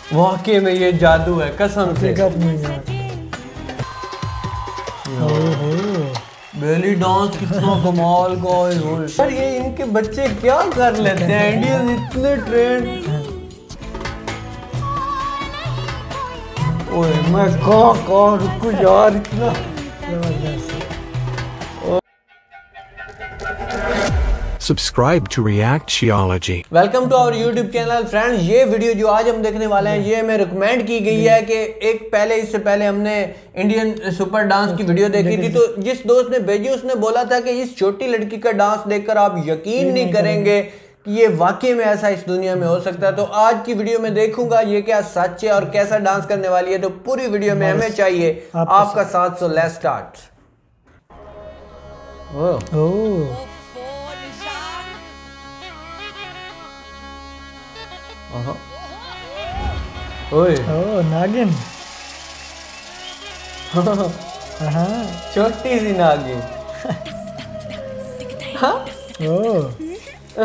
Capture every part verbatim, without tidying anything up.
वाकई में ये जादू है, कसम से। बेली डांस कितना कमाल का है यार। ये इनके बच्चे क्या कर लेते हैं, इंडियन इतने ट्रेंड। ओए मैं कहाँ कहाँ रुकूं यार, इतना Subscribe to Reactiology. Welcome to our YouTube channel friends. ये वीडियो जो आज हम देखने वाले हैं ये हमें रिकमेंड की गई है कि एक पहले इससे पहले हमने इंडियन सुपर डांस की वीडियो देखी थी, तो जिस दोस्त ने भेजी उसने बोला था कि इस छोटी लड़की का डांस देखकर आप यकीन नहीं करेंगे कि ये वाकई में ऐसा इस दुनिया में हो सकता है। तो आज की वीडियो में देखूंगा ये क्या सच है और कैसा डांस करने वाली है, तो पूरी वीडियो में हमें चाहिए आपका साथ। So let's start. ओह ओए ओह नागिन। छोटी सी नागिन। हाँ ओह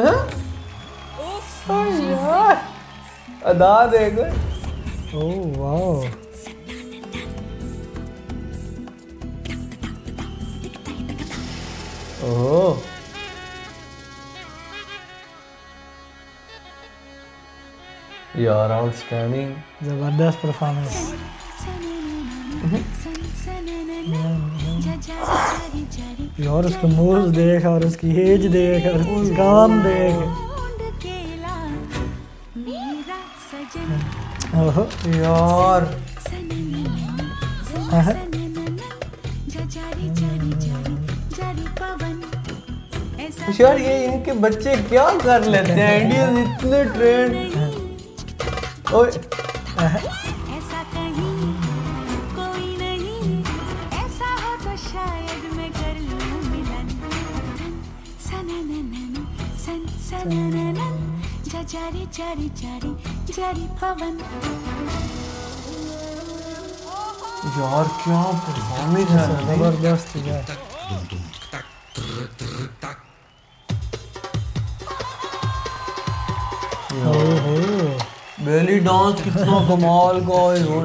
यार अदा देख। ओह वाह ओह यार आउटस्टैंडिंग, जबरदस्त परफॉर्मेंस। यार उसके मूव्स देख और उसकी एज देख और उसकी काम देख। ओहो यार यार ये इनके बच्चे क्या कर लेते हैं, इंडियन इतने ट्रेंड। ओए ऐसा कहीं कोई नहीं, ऐसा हो तो शायद मैं कर लूं मिलन। सनननन सन सनननन जा जारी जारी जारी जारी पवन। यार क्या परफॉर्मेंस है, जबरदस्त यार। ओहो बेली डांस कितना कमाल का है।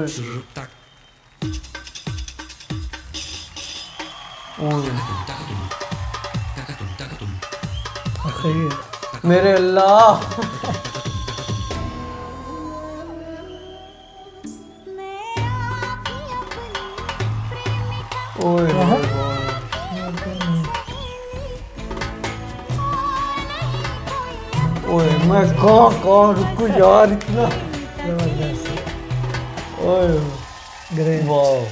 ओह मेरे अल्लाह ओए ओए मैं कहाँ कहाँ रुकूं यार, इतना जबरदस्त। ओए ग्रेट। वाह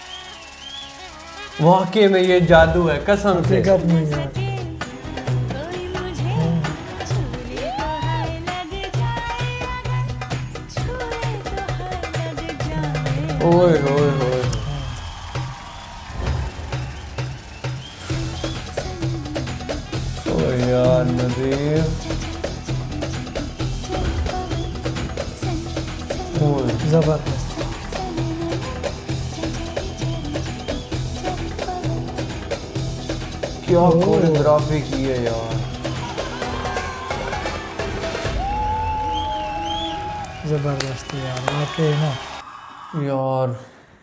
वाकई में ये जादू है, कसम से। हकीकत में यार। कोई मुझे छूले तो हाय लग जाए, छूले तो हाय लग जाए। ओए ओए ओए ओए यार नदीर। ओए जबरदस्त। क्या कोरियोग्राफी की है यार। जबरदस्त यार वाकई ना यार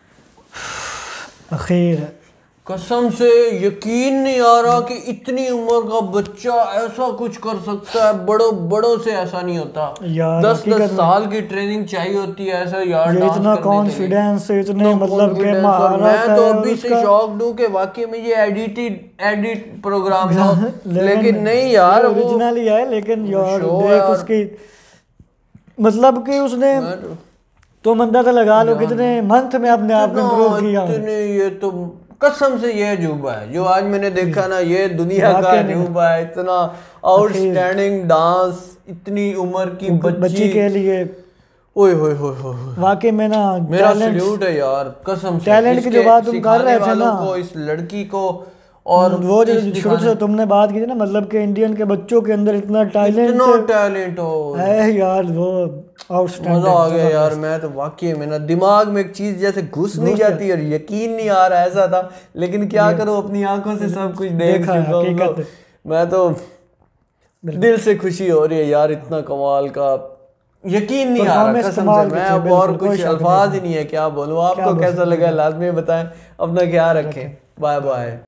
अखीर कसम से यकीन नहीं आ रहा कि इतनी उम्र का बच्चा ऐसा कुछ कर सकता है। बड़ों बड़ों से ऐसा नहीं होता यार। दस दस साल की ट्रेनिंग चाहिए होती है ऐसा यार। ये डांस इतना करने कॉन्फिडेंस, के इतने लिए। मतलब के Confidence, और महारत मैं तो है अभी से उसका। शॉक्ड हूँ कि वाकई में ये एडिटेड एडिट प्रोग्राम था। लेकिन, लेकिन नहीं यार वो ओरिजिनल ही है। लेकिन यार शो देख यार। उसकी मतलब कि उसने मैं तो अंदाजा लगा लो कितने मंथ में अपने आप को इम्प्रूव किया। इतने ये तो कसम से ये अजूबा है जो आज मैंने देखा ना, ये दुनिया का अजूबा है। इतना आउटस्टैंडिंग डांस इतनी उम्र की बच्ची बच्ची के लिए ओए होए होए होए वाकई में ना मेरा सल्यूट है यार, कसम से। टैलेंट की जो बात तुम कर रहे थे ना, को इस लड़की को और वो जो शुरू से तुमने बात की थी ना, मतलब कि इंडियन के बच्चों के अंदर इतना टैलेंट इतना टैलेंट हो है यार, वो आउटस्टैंडिंग मजा आ गया यार। मैं तो वाकई में ना दिमाग में एक चीज जैसे घुस नहीं जाती और यकीन नहीं आ रहा, ऐसा था। लेकिन क्या करूं, अपनी आंखों से सब कुछ देख चुका हूं तो मैं तो दिल से खुशी हो रही है यार। इतना कमाल का यकीन नहीं आ रहा कसम से, मैं अब और कुछ अल्फाज ही नहीं है क्या बोलूँ। आपको कैसा लगा लाजमी बताएं, अपना ख्याल रखें, बाय बाय।